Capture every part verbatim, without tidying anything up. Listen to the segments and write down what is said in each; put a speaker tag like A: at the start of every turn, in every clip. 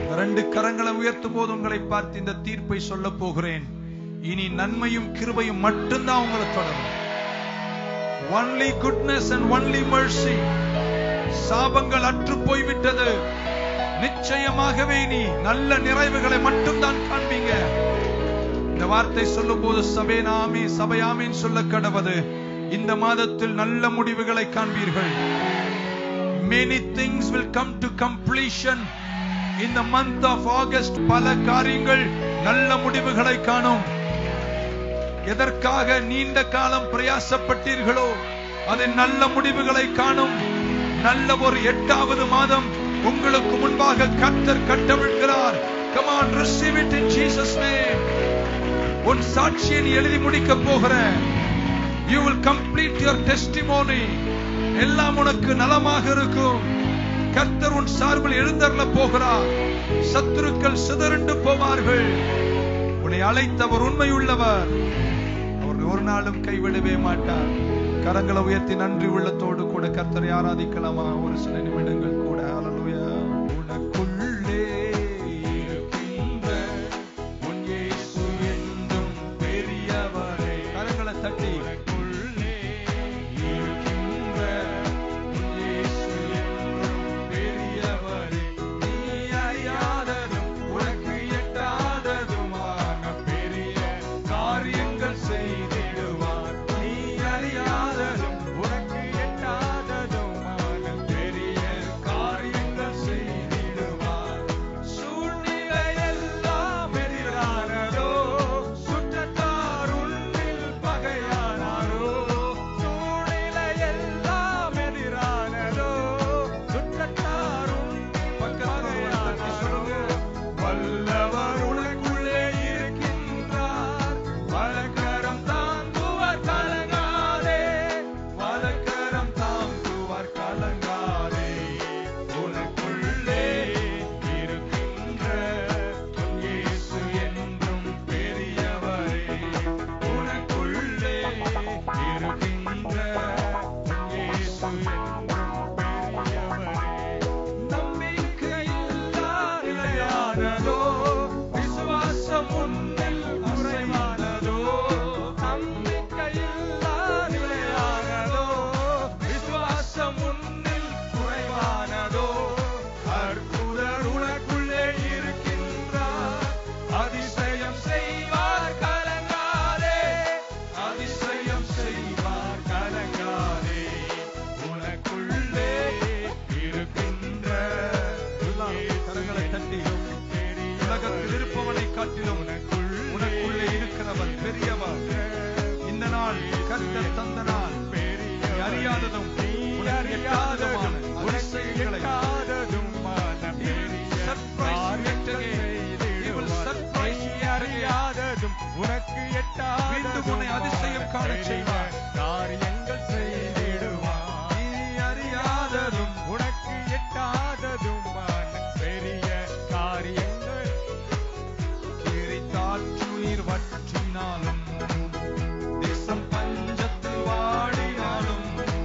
A: ரெண்டு கரங்களை உயர்த்தும் போது உங்களை பார்த்து இந்த தீர்ப்பை சொல்ல போகிறேன். இனி நன்மையும் கிருபையும் மட்டும்தான் உங்களை தொடரும். Only goodness and only mercy. சாபங்கள் அற்று போய்விட்டது. நிச்சயமாகவே நீ நல்ல நிறைவுகளை மட்டும்தான் காண்பீங்க. இந்த வார்த்தை சொல்லும் போது சபை நாமே சபையாமேன் சொல்ல கடவது. இந்த மாதத்தில் நல்ல முடிவுகளை காண்பீர்கள். Many things will come to completion in the month of August. பல காரியங்கள் நல்ல முடிவுகளை காணும். எதற்காக நீண்ட காலம் பிரயாசப்பட்டீர்களோ அது நல்ல முடிவுகளை காணும். நல்ல ஒரு எட்டாவது மாதம் உங்களுக்கு முன்பாக கர்த்தர் கட்டவிழ்கிறார். Come on, receive it in Jesus name. உன் சாட்சியை நீ எழுதி முடிக்க போகிற. You will complete your testimony. எல்லாம் உனக்கு நலமாக இருக்கும். கர்த்தர் உன் சார்பில் எழுந்தருள போகிறார். சத்துருக்கள் சிதறண்டு போவார்கள். உன்னை அழைத்தவர் உண்மையுள்ளவர். அவர் ஒரு நாளும் கைவிடவே மாட்டார். கரங்களை உயர்த்தி நன்றி உள்ளத்தோடு கூட கர்த்தரை ஆராதிக்கலாமா? ஒரு சில நிமிடங்கள் கூட. ஹல்லேலூயா. உனக்குள்ளே இருக்கின்ற உன் இயேசு என்றும் பெரியவரே. கரங்களை தட்டி உனக்குள்ளே இருக்கின்ற உன் இயேசு என்றும் பெரியவரே. நீ அறியாததும் உனக்கு எட்டாததுமான பெரிய காரியங்கள் செய்திடுவார். நீ அறியாததும் உனக்கு எட்டாததுமான பெரிய காரியங்கள் செய்திடுவார். சூழ்நிலை எல்லாம் எதிரானதோ, சுற்றத்தார் உன்னில் பகையானாரோ. சூழ்நிலை எல்லாம் எதிரானதோ, சுற்றத்தார் உன்னில் பகையானாரோ. வல்லவர் உனக்குள்ளே இருக்கின்றார். வலக்கரம் தாங்குவார் கலங்காதே. வலக்கரம் தாங்குவார் கலங்காதே. உனக்குள்ளே இருக்கின்ற உன் இயேசு என்றும் பெரியவரே. உனக்குள்ளே இருக்கின்ற உன் இயேசு என்றும் பெரியவரே. நம்பிக்கையில்லா நிலையானதோ, விசுவாசம் உன்னில் குறைவானதோ. நம்பிக்கையில்லா நிலையானதோ, விசுவாசம் உன்னில் குறைவானதோ. அற்புதர் உனக்குள்ளே இருக்கின்றார். அதிசயம் செய்வார் கலங்காதே. அதிசயம் செய்வார் கலங்காதே. உனக்குள்ளே இருக்கின்ற கரங்களை தட்டி உலகத்தில் இருப்பவனை காட்டிலும் உனக்குள்ளே இருக்கிறவன் பெரியவன். இந்த நாள் கர்த்தர் தந்த நாள். நீ அறியாததும் உனக்கு எட்டாததுமான அதிசயங்களை He will surprise you yet again. He will surprise you yet again.
B: உனக்கு எட்டாத
A: மீண்டும் உன்னை அதிசயம் காணச் செய்வார்.
B: காரியங்கள் செய்திடுவார்.
A: நீ அறியாததும்
B: உனக்கு எட்டாததுமான பெரிய காரியங்கள்
A: எரித்தாற்றுயிர் வற்றினாலும், தேசம் பஞ்சத்தில் வாடினாலும்,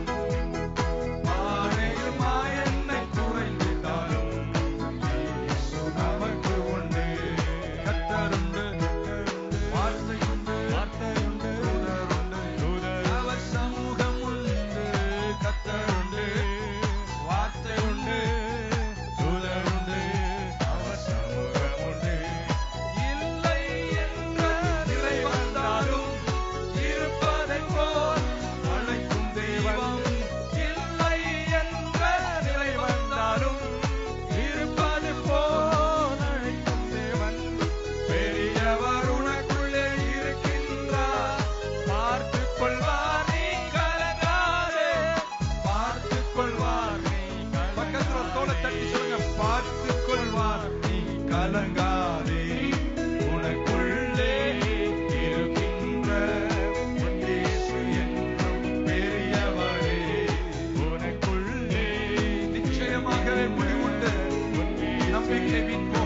A: பானையில் மாயெண்ணெய் குறைந்திட்டாலும், இயேசு நமக்கு உண்டு. கர்த்தருண்டு, வார்த்தையுண்டு,
B: வார்த்தையுண்டு,
A: தூதருண்டு,
B: தூதர்
A: அவர் சமூகம் உண்டு. கர்த்தருண்டு, வார்த்தையுண்டு,
B: தூதருண்டு, அவர் சமூகம் உண்டு.
A: இல்லை என்ற நிலை வந்தாலும் இருப்பதைப் போல் அழைக்கும் தெய்வம். இல்லை என்ற நிலை வந்தாலும்
B: இருப்பது போல் அழைக்கும் தேவன்.
A: பெரியவர் உனக்குள்ளே இருக்கின்றார்.
B: பார்த்துக் கொள்வார் நீ கலங்காதே.
A: பார்த்துக் கொள்வார் நீ கலங்காதே. பக்கத்துல ஒரு தோளை தட்டி சொல்லுங்க, பார்த்துக் கொள்வார் நீ கலங்காதே. உனக்குள்ளே இருக்கின்ற உன் இயேசு என்றும் பெரியவரே.
B: உனக்குள்ளே
A: நிச்சயமாகவே முடிவுண்டு. நம்பிக்கை வீண் போகாது.